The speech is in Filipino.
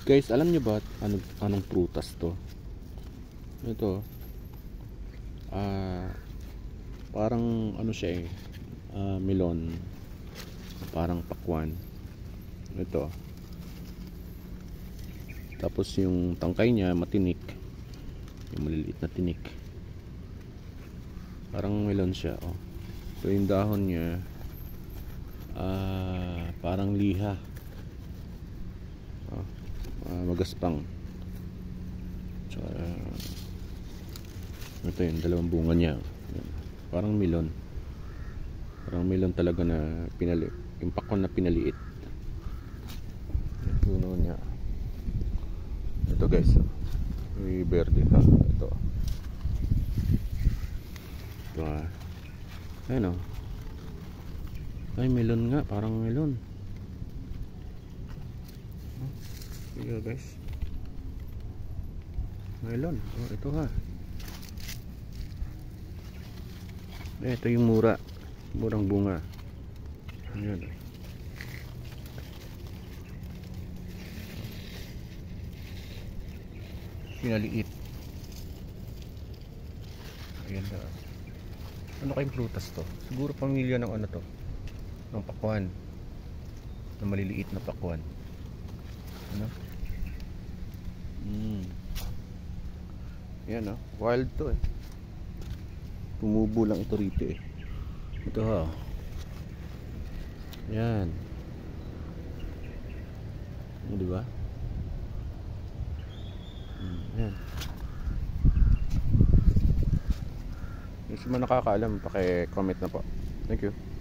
Guys, alam nyo ba anong prutas to? Ito, parang ano siya eh, melon, parang pakwan. Ito. Tapos yung tangkay niya matinik, yung maliliit na tinik. Parang melon siya, oh. So yung dahon niya, parang liha. Magaspang. So, ito yung dalawang bunga niya. Parang melon. Parang melon talaga na pinali. Yung pakwan na pinaliit. Yung puno niya. Ito guys. May verde ka. Ito. Ito ayun o. Ay melon nga. Parang melon. Ito guys. Melon. Oh, ito ha. Ito yung murang bunga. Ayan. Pinaliit. Ayan na. Ano kayong prutas to? Siguro pamilya ng ano to, ng pakwan, ng maliliit na pakwan. Ano? Yan oh, wild to eh. Tumubo lang ito rito eh. Ito ha. Yan. Di ba? Yan. Yung sino nakakaalam, paki-comment na po. Thank you.